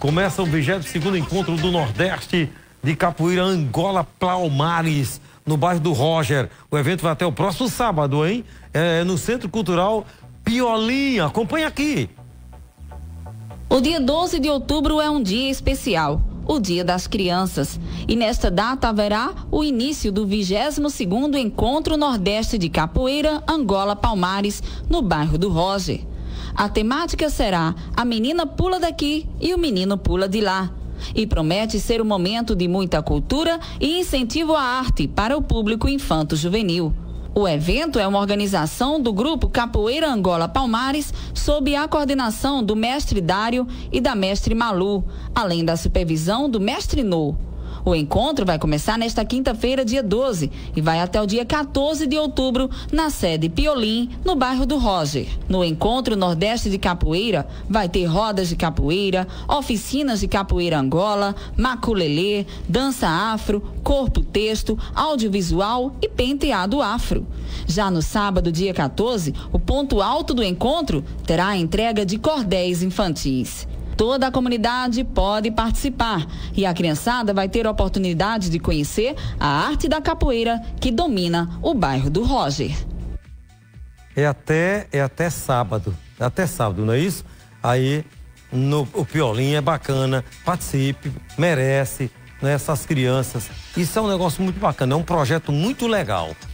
Começa o 22º Encontro do Nordeste de Capoeira Angola Palmares, no bairro do Roger. O evento vai até o próximo sábado, hein? No Centro Cultural Piolim. Acompanha aqui. O dia 12 de outubro é um dia especial, o Dia das Crianças. E nesta data haverá o início do 22º Encontro Nordeste de Capoeira Angola Palmares, no bairro do Roger. A temática será A Menina Pula Daqui e o Menino Pula de Lá. E promete ser um momento de muita cultura e incentivo à arte para o público infanto-juvenil. O evento é uma organização do Grupo Capoeira Angola Palmares, sob a coordenação do mestre Dário e da mestre Malu, além da supervisão do mestre No. O encontro vai começar nesta quinta-feira, dia 12, e vai até o dia 14 de outubro, na sede Piolim, no bairro do Roger. No Encontro Nordeste de Capoeira, vai ter rodas de capoeira, oficinas de capoeira Angola, maculelê, dança afro, corpo texto, audiovisual e penteado afro. Já no sábado, dia 14, o ponto alto do encontro terá a entrega de cordéis infantis. Toda a comunidade pode participar e a criançada vai ter a oportunidade de conhecer a arte da capoeira que domina o bairro do Roger. É até sábado, não é isso? Aí o Piolim é bacana, participe, merece, né, essas crianças. Isso é um negócio muito bacana, é um projeto muito legal.